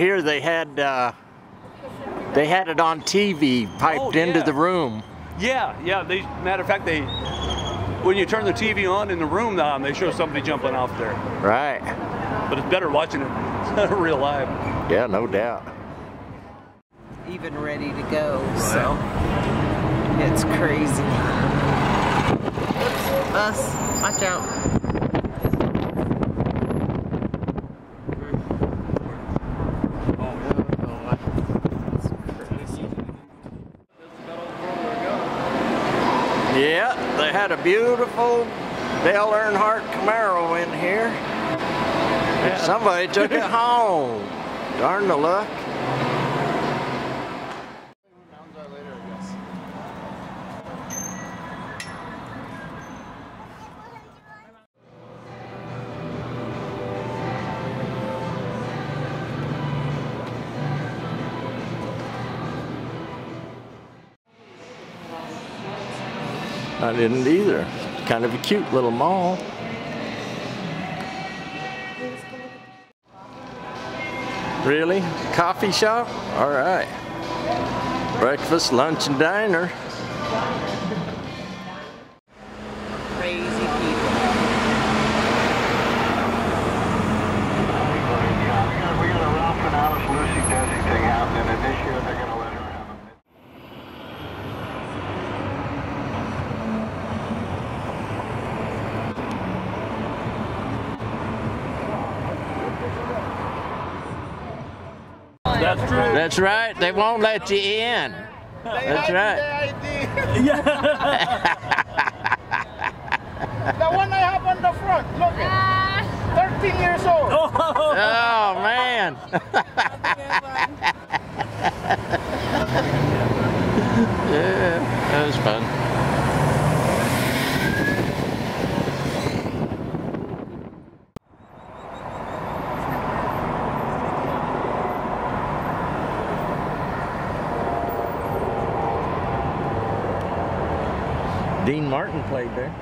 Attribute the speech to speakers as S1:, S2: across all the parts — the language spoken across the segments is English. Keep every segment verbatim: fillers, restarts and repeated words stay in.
S1: here they had uh, they had it on T V piped
S2: Oh, yeah.
S1: into the room.
S2: Yeah, yeah. They, matter of fact, they when you turn the T V on in the room, um, they show somebody jumping off there.
S1: Right.
S2: But it's better watching it real live.
S1: Yeah, no doubt.
S3: Even ready to go, so it's crazy. Oops, bus, watch out.
S1: Yeah, they had a beautiful Dale Earnhardt Camaro in here. And somebody took it home. Darn the luck. I didn't either. Kind of a cute little mall. Really? Coffee shop? All right. Breakfast, lunch, and diner.
S3: Crazy people.
S4: We got a Ralph and Alice Lucy Desi thing happening, and this year they're going to let her have a bit.
S2: That's true.
S1: That's right. They won't let you in. That's right.
S5: The one I have on the front, look at thirteen years old.
S1: Oh, man. Yeah, that was fun. Dean Martin played there.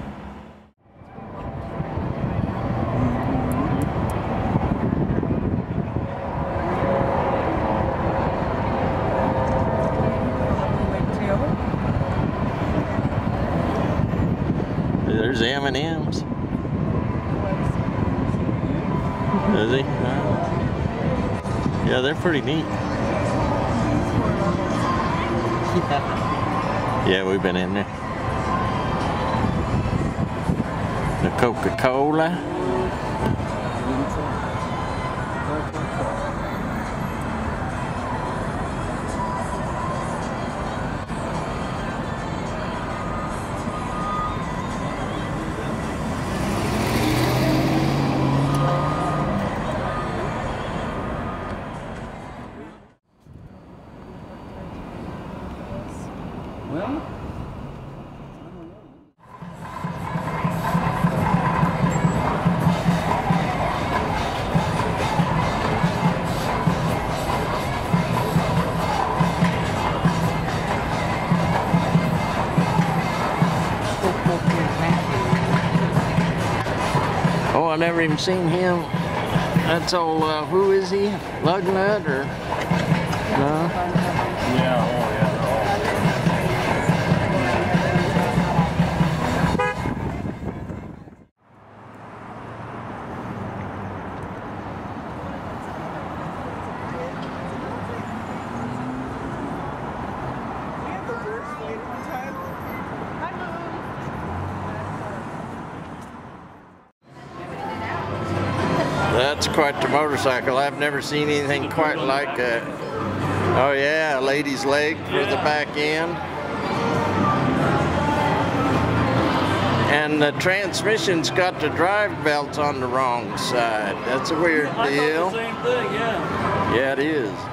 S1: There's M and M's. Is he? Yeah, they're pretty neat. Yeah, we've been in there. The Coca-Cola.
S5: Well,
S1: Oh, I never even seen him. That's old, uh, who is he? Lugnut or? No?
S2: Yeah, oh yeah.
S1: That's quite the motorcycle. I've never seen anything quite like that. Oh yeah, a lady's leg for the back end. And the transmission's got the drive belts on the wrong side. That's a weird
S2: I
S1: deal.
S2: thought the same thing, yeah.
S1: Yeah, it is.